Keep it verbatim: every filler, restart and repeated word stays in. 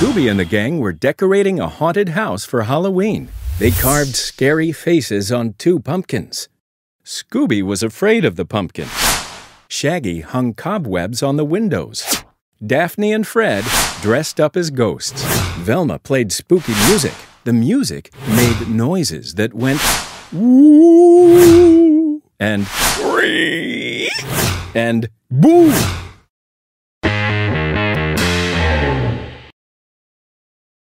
Scooby and the gang were decorating a haunted house for Halloween. They carved scary faces on two pumpkins. Scooby was afraid of the pumpkins. Shaggy hung cobwebs on the windows. Daphne and Fred dressed up as ghosts. Velma played spooky music. The music made noises that went woo and wee and boo.